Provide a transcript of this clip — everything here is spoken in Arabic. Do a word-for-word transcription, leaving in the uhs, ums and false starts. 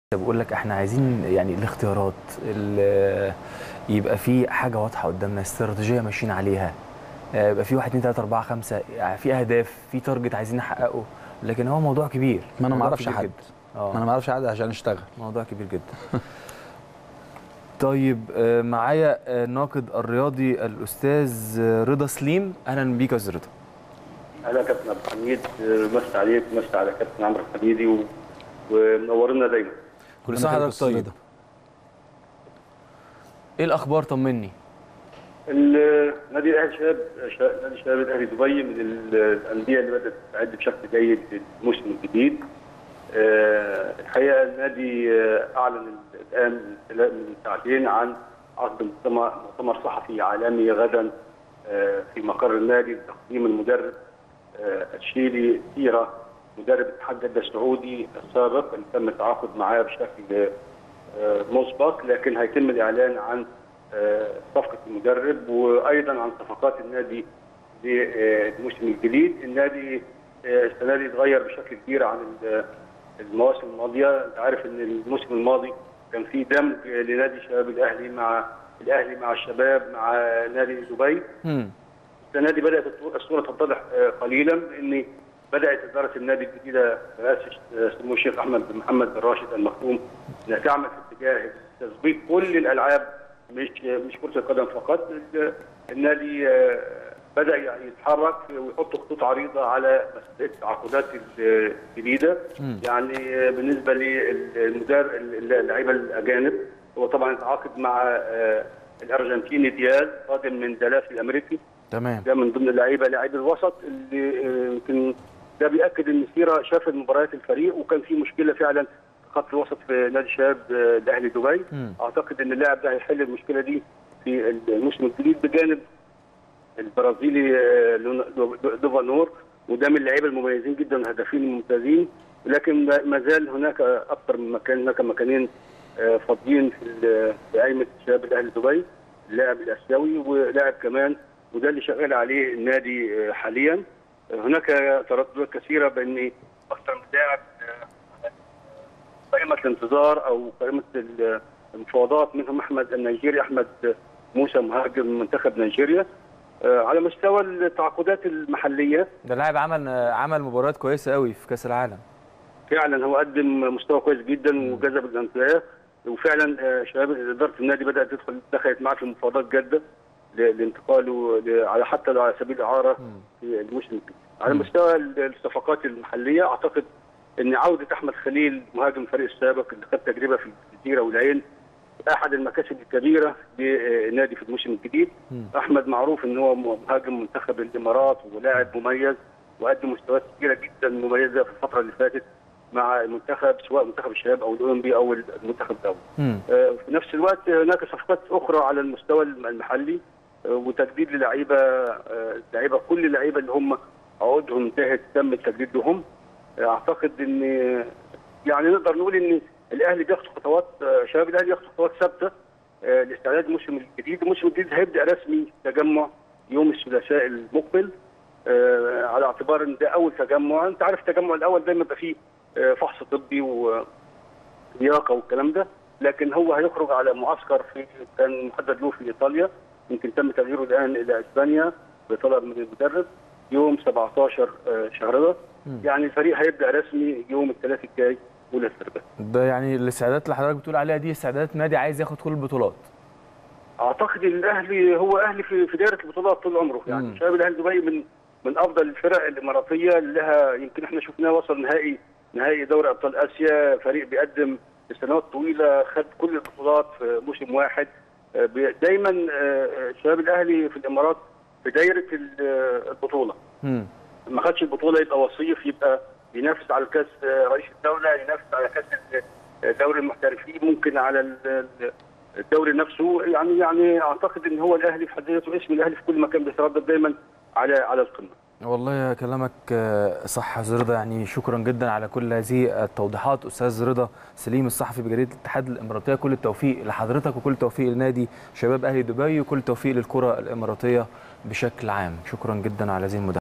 بقول لك احنا عايزين يعني الاختيارات ال- يبقى في حاجه واضحه قدامنا، استراتيجيه ماشيين عليها، يبقى في واحد اتنين تلاته اربعه خمسه، يعني في اهداف، في تارجت عايزين نحققه. لكن هو موضوع كبير، ما انا ما موضوع اعرفش كبير حد جدا. اه ما انا ما اعرفش حد عشان اشتغل. موضوع كبير جدا. طيب آه، معايا آه، الناقد الرياضي الاستاذ آه، رضا سليم. اهلا بيك يا استاذ رضا. اهلا كابتن عبد الحميد، مسا عليك، مسا على كابتن عمرو الحميدي و... ومنورنا دايما. كل سنه وحضرتك طيب. ايه الاخبار؟ طمني. نادي الاهلي شباب نادي شباب الاهلي دبي من الانديه اللي بدات تستعد بشكل جيد للموسم الجديد. أه الحقيقه النادي اعلن الان من ساعتين عن عقد مؤتمر صحفي عالمي غدا أه في مقر النادي لتقديم المدرب أه الشيلي سيرا، مدرب اتحاد جده السعودي السابق اللي تم التعاقد معاه بشكل أه مسبق، لكن هيتم الاعلان عن صفقة المدرب وايضا عن صفقات النادي للموسم الجديد. النادي السنه دي اتغير بشكل كبير عن المواسم الماضيه، انت عارف ان الموسم الماضي كان في دمج لنادي شباب الاهلي مع الاهلي مع الشباب مع نادي دبي. السنه دي بدات الصوره تتضح قليلا، لان بدات اداره النادي الجديده برئاسه سمو الشيخ احمد بن محمد بن راشد المختوم انها تعمل في اتجاه تظبيط كل الالعاب، مش مش كرة القدم فقط. النادي بدأ يتحرك ويحط خطوط عريضة على التعاقدات الجديدة. يعني بالنسبة للمدرب اللعيبة الأجانب، هو طبعا تعاقد مع الأرجنتيني دياز قادم من دلاس الأمريكي. تمام. ده من ضمن اللعيبة لاعب الوسط اللي يمكن ده بيأكد إن سيرا شاف مباريات الفريق، وكان في مشكلة فعلا خط الوسط في نادي شباب الاهلي دبي. م. اعتقد ان اللاعب ده هيحل المشكله دي في الموسم الجديد بجانب البرازيلي دوفانور، وده من اللعيبه المميزين جدا والهدافين الممتازين. لكن ما زال هناك اكثر من مكان، هناك مكانين فاضيين في قائمه شباب الاهلي دبي، اللاعب الاسيوي ولاعب كمان، وده اللي شغال عليه النادي حاليا. هناك ترددات كثيره بان اكثر من لاعب قائمة الانتظار او قائمة المفاوضات، منهم احمد النيجيري، احمد موسى مهاجم منتخب نيجيريا. على مستوى التعاقدات المحليه، ده لاعب عمل عمل مباريات كويسه قوي في كاس العالم. فعلا هو قدم مستوى كويس جدا وجذب الانتباه، وفعلا شباب اداره النادي بدات تدخل دخلت معاه في مفاوضات جاده لانتقاله على حتى على سبيل الاعاره في الموسم الجديد. على مستوى الصفقات المحليه، اعتقد ان عوده احمد خليل مهاجم الفريق السابق اللي خد تجربه في الجزيره والعين احد المكاسب الكبيره للنادي في الموسم الجديد. م. احمد معروف ان هو مهاجم منتخب الامارات ولاعب مميز، وقدم مستويات كبيره جدا مميزه في الفتره اللي فاتت مع المنتخب، سواء منتخب الشباب او الاولمبي او المنتخب الاول. آه في نفس الوقت هناك صفقات اخرى على المستوى المحلي، آه وتجديد للعيبه، آه لعيبه كل اللعيبه اللي هم عقودهم انتهت تم التجديد لهم. اعتقد ان يعني نقدر نقول ان الاهلي بياخد خطوات، شباب الاهلي بياخد خطوات ثابته لاستعداد الموسم الجديد. الموسم الجديد هيبدا رسمي تجمع يوم الثلاثاء المقبل، على اعتبار ان ده اول تجمع. انت عارف التجمع الاول دايما بيبقى فيه فحص طبي ولياقه والكلام ده، لكن هو هيخرج على معسكر في كان محدد له في ايطاليا، يمكن تم تغييره الان الى اسبانيا بطلب من المدرب يوم سبعتاشر شهر ده. يعني الفريق هيبدا رسمي يوم الثلاث الجاي اولى السربات. ده يعني الاستعدادات اللي حضرتك بتقول عليها دي استعدادات نادي عايز ياخد كل البطولات. اعتقد الاهلي هو اهلي في في دائره البطولات طول عمره، يعني شباب الاهلي دبي من من افضل الفرق الاماراتيه اللي لها، يمكن احنا شفناه وصل نهائي نهائي دوري ابطال اسيا، فريق بيقدم لسنوات طويله، خد كل البطولات في موسم واحد. دايما شباب الاهلي في الامارات في دائره البطوله. م. ما خدش البطوله يبقى وصيف، يبقى ينافس على كاس رئيس الدوله، ينافس على كاس دوري المحترفين، ممكن على الدوري نفسه. يعني يعني اعتقد ان هو الاهلي في حد ذاته، اسم الاهلي في كل مكان بيتردد دايما على على القمه. والله كلامك صح يا استاذ رضا، يعني شكرا جدا على كل هذه التوضيحات. استاذ رضا سليم الصحفي بجريده الاتحاد الاماراتيه، كل التوفيق لحضرتك وكل التوفيق لنادي شباب اهلي دبي وكل التوفيق للكره الاماراتيه بشكل عام. شكرا جدا على هذه المداخله.